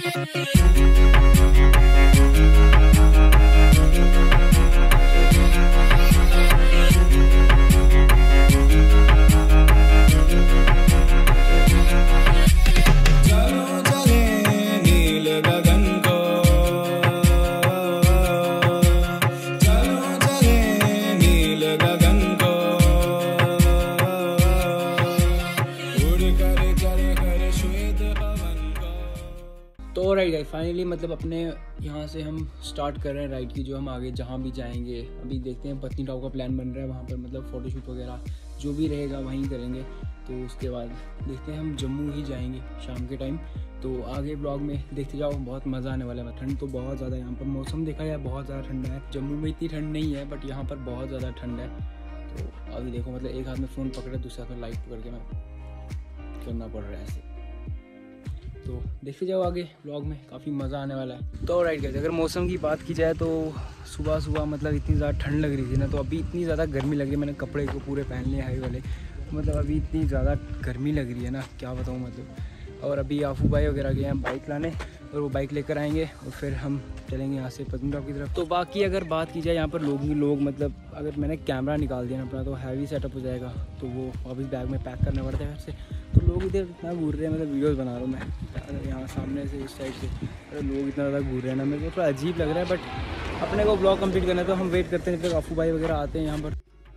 तो right guys, finally मतलब अपने यहाँ से हम स्टार्ट कर रहे हैं राइड की, जो हम आगे जहाँ भी जाएंगे। अभी देखते हैं पत्नीटॉप का प्लान बन रहा है, वहाँ पर मतलब फ़ोटोशूट वगैरह जो भी रहेगा वहीं करेंगे। तो उसके बाद देखते हैं हम जम्मू ही जाएंगे शाम के टाइम। तो आगे ब्लॉग में देखते जाओ, बहुत मज़ा आने वाला है। ठंड तो बहुत ज़्यादा यहाँ पर, मौसम देखा जाए बहुत ज़्यादा ठंडा है। जम्मू में इतनी ठंड नहीं है बट यहाँ पर बहुत ज़्यादा ठंड है। तो अभी देखो मतलब एक हाथ में फ़ोन पकड़ा, दूसरे हाथ में लाइट पकड़ के मैं करना पड़ रहा है ऐसे। तो देखते जाओ आगे ब्लॉग में, काफ़ी मज़ा आने वाला है। तो राइट गाइस, अगर मौसम की बात की जाए तो सुबह सुबह मतलब इतनी ज़्यादा ठंड लग रही थी ना, तो अभी इतनी ज़्यादा गर्मी लग रही है। मैंने कपड़े को पूरे पहन लिए हाई वाले, मतलब अभी इतनी ज़्यादा गर्मी लग रही है ना, क्या बताऊँ मतलब। और अभी आफू भाई वगैरह गए हैं बाइक लाने, और वो बाइक लेकर आएंगे और फिर हम चलेंगे यहाँ से पत्नीटॉप की तरफ। तो बाकी अगर बात की जाए यहाँ पर लोग मतलब अगर मैंने कैमरा निकाल दिया ना अपना तो हैवी सेटअप हो जाएगा, तो वो वापस बैग में पैक करना पड़ता है घर से। तो लोग इधर इतना घूर रहे हैं, मतलब वीडियोस बना रहा हूँ मैं यहाँ सामने से इस साइड से, लोग इतना ज़्यादा घूर रहे हैं ना, मेरे को थोड़ा अजीब लग रहा है। बट अपने को ब्लॉग कंप्लीट करना है तो हम वेट करते हैं जब तक आफू भाई वगैरह आते हैं यहाँ पर।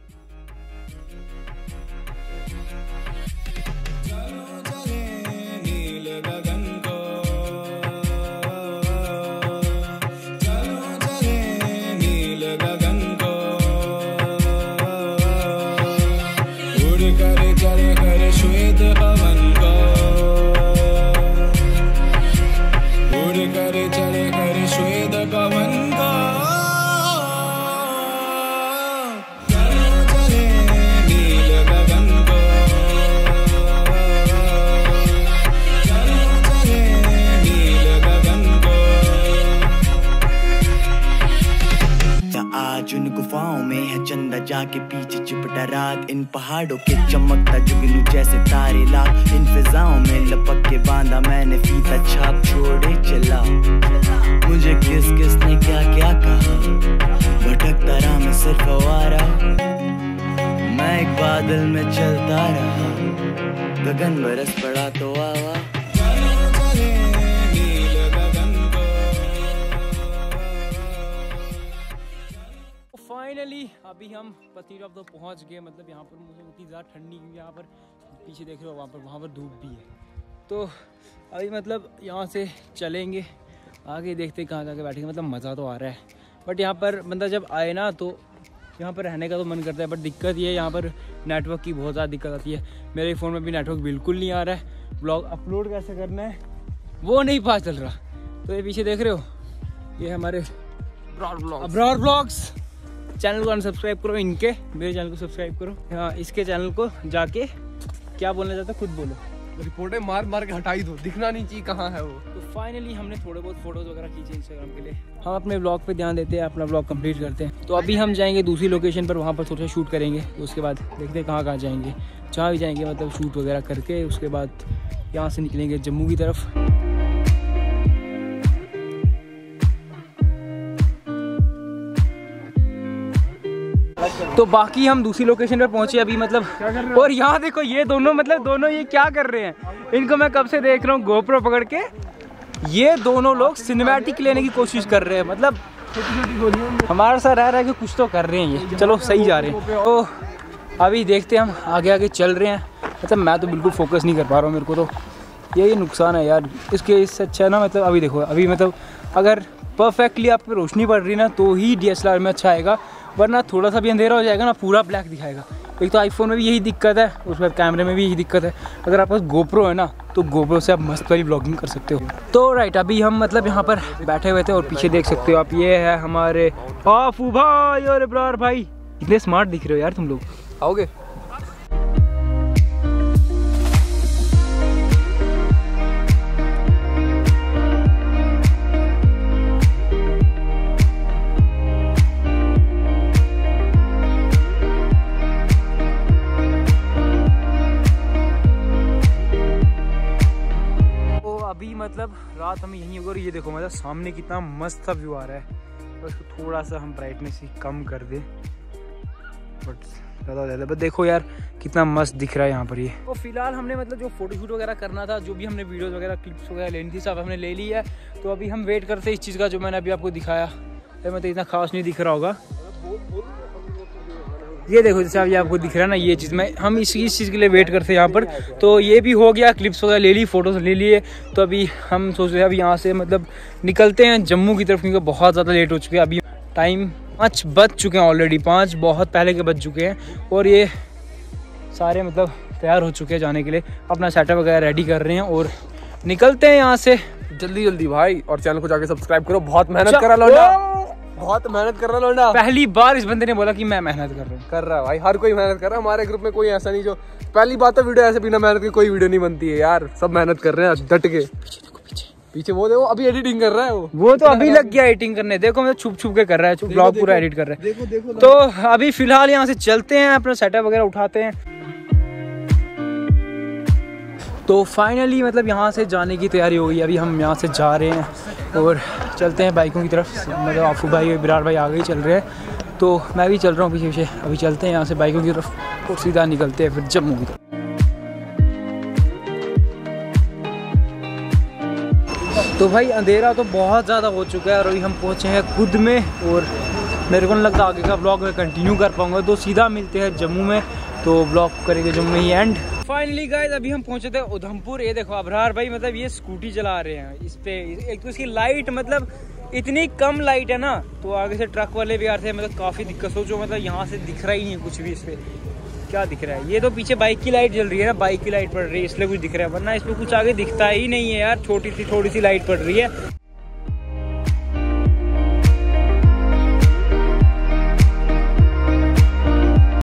जाके पीछे चिपटा रात, इन पहाड़ों के चमकता जुगनू जैसे तारे लाख। इन फिजाओं में लपक के बांधा मैंने फीता, छाप छोड़े चला। मुझे किस किस ने क्या क्या कहा, भटकता रहा मैं सिर्फ आवारा। मैं एक बादल में चलता रहा, गगन बरस पड़ा तो आवा। फाइनली अभी हम पत्नीटॉप तो पहुंच गए। मतलब यहाँ पर मुझे उतनी ज़्यादा ठंड नहीं, क्योंकि यहाँ पर पीछे देख रहे हो वहाँ पर धूप भी है। तो अभी मतलब यहाँ से चलेंगे आगे, देखते कहाँ जाके बैठेंगे। मतलब मज़ा तो आ रहा है, बट यहाँ पर बंदा जब आए ना तो यहाँ पर रहने का तो मन करता है, बट दिक्कत ये है यहाँ पर नेटवर्क की बहुत ज़्यादा दिक्कत आती है। मेरे फ़ोन में भी नेटवर्क बिल्कुल नहीं आ रहा है। ब्लॉग अपलोड कैसे करना है वो नहीं पता चल रहा। तो ये पीछे देख रहे हो, ये हमारे अब्रार ब्लॉग्स। चैनल को अनसब्सक्राइब करो इनके, मेरे चैनल को सब्सक्राइब करो। हाँ, इसके चैनल को जाके क्या बोलना चाहता है खुद बोलो। रिपोर्टें मार मार के हटाई दो, दिखना नहीं चाहिए कहाँ है वो। तो फाइनली हमने थोड़े बहुत फोटोज वगैरह खींचे इंस्टाग्राम के लिए। हम अपने ब्लॉग पे ध्यान देते हैं, अपना ब्लॉग कंप्लीट करते हैं। तो अभी हम जाएंगे दूसरी लोकेशन पर, वहाँ पर थोड़ा शूट करेंगे। तो उसके बाद देखते हैं कहाँ जाएंगे, जहाँ भी जाएंगे मतलब शूट वगैरह करके उसके बाद यहाँ से निकलेंगे जम्मू की तरफ। तो बाकी हम दूसरी लोकेशन पर पहुंचे अभी मतलब, और यहाँ देखो ये दोनों मतलब दोनों ये क्या कर रहे हैं, इनको मैं कब से देख रहा हूँ गोप्रो पकड़ के। ये दोनों लोग सिनेमैटिक लेने की कोशिश कर रहे हैं, मतलब हमारे साथ रह कि कुछ तो कर रहे हैं ये। चलो सही जा रहे हैं। तो अभी देखते हैं, हम आगे आगे चल रहे हैं। मतलब मैं तो बिल्कुल फोकस नहीं कर पा रहा हूँ, मेरे को तो यही नुकसान है यार इसके। इससे अच्छा ना मतलब अभी देखो, अभी मतलब अगर परफेक्टली आप पे रोशनी पड़ रही ना तो ही DSLR में अच्छा आएगा, वरना थोड़ा सा भी अंधेरा हो जाएगा ना पूरा ब्लैक दिखाएगा। एक तो आईफोन में भी यही दिक्कत है, उस पर कैमरे में भी यही दिक्कत है। अगर आपके पास गोप्रो है ना तो गोप्रो से आप मस्त वाली ब्लॉगिंग कर सकते हो। तो राइट, अभी हम मतलब यहाँ पर बैठे हुए थे और पीछे देख सकते हो आप, ये है हमारे आफू भाई और इब्रार भाई। इतने स्मार्ट दिख रहे हो यार तुम लोग। आओगे? अभी मतलब रात हमें यहीं होगी और ये देखो मतलब सामने कितना मस्त सा व्यू आ रहा है। तो इसको थोड़ा सा हम ब्राइटनेस ही कम कर दें, बट ज़्यादा हो जाता है। बट देखो यार कितना मस्त दिख रहा है यहाँ पर ये। तो फिलहाल हमने मतलब जो फोटोशूट वगैरह करना था, जो भी हमने वीडियोस वगैरह क्लिप्स वगैरह लेनी थी, सब हमने ले ली है। तो अभी हम वेट करते हैं इस चीज़ का जो मैंने अभी आपको दिखाया। मतलब इतना खास नहीं दिख रहा होगा, ये देखो जैसे अभी आपको दिख रहा है ना ये चीज़, मैं हम इस चीज़ के लिए वेट करते हैं यहाँ पर। तो ये भी हो गया, क्लिप्स वगैरह ले ली, फोटोज ले लिए। तो अभी हम सोच रहे हैं अभी यहाँ से मतलब निकलते हैं जम्मू की तरफ, क्योंकि बहुत ज़्यादा लेट हो चुके हैं। अभी टाइम 5 बज चुके हैं ऑलरेडी, 5 बहुत पहले के बज चुके हैं। और ये सारे मतलब तैयार हो चुके हैं जाने के लिए, अपना सेटअप वगैरह रेडी कर रहे हैं और निकलते हैं यहाँ से जल्दी जल्दी भाई। और चैनल को जाके सब्सक्राइब करो, बहुत मेहनत कर रहा लौंडा, बहुत मेहनत कर रहा लौंडा। पहली बार इस बंदे ने बोला कि मैं मेहनत कर रहा हूँ। कर रहा है भाई, हर कोई मेहनत कर रहा है। हमारे ग्रुप में कोई ऐसा नहीं जो, पहली बात तो वीडियो ऐसे बिना मेहनत के कोई वीडियो नहीं बनती है यार, सब मेहनत कर रहे हैं डट के। पीछे वो देखो अभी एडिटिंग कर रहा है वो तो अभी लग गया एडिटिंग करने। देखो मतलब छुप छुप के कर रहा है, ब्लॉग पूरा एडिट कर रहा है। तो अभी फिलहाल यहाँ से चलते हैं, अपना सेटअप वगैरह उठाते हैं। तो फाइनली मतलब यहाँ से जाने की तैयारी हो गई। अभी हम यहाँ से जा रहे हैं और चलते हैं बाइकों की तरफ। मतलब आफू भाई विराट भाई आगे ही चल रहे हैं, तो मैं भी चल रहा हूँ पीछे पीछे। अभी चलते हैं यहाँ से बाइकों की तरफ और सीधा निकलते हैं फिर जम्मू की तरफ। तो भाई अंधेरा तो बहुत ज़्यादा हो चुका है और अभी हम पहुँचे हैं खुद में, और मेरे को नहीं लगता आगे का ब्लॉग में कंटिन्यू कर पाऊँगा। तो सीधा मिलते हैं जम्मू में, तो ब्लॉग करेंगे जम्मू में ही एंड। फाइनली गाइस अभी हम पहुंचे थे उधमपुर। ये देखो अबरार भाई मतलब ये स्कूटी चला रहे हैं इस पे। एक तो इसकी लाइट मतलब इतनी कम लाइट है ना, तो आगे से ट्रक वाले भी आ रहे हैं, मतलब काफ़ी दिक्कत। सोचो मतलब यहाँ से दिख रहा ही नहीं है कुछ भी इस पे, क्या दिख रहा है। ये तो पीछे बाइक की लाइट जल रही है ना, बाइक की लाइट पड़ रही है इसलिए कुछ दिख रहा है, वरना इस पर कुछ आगे दिखता ही नहीं है यार। छोटी सी थोड़ी सी लाइट पड़ रही है।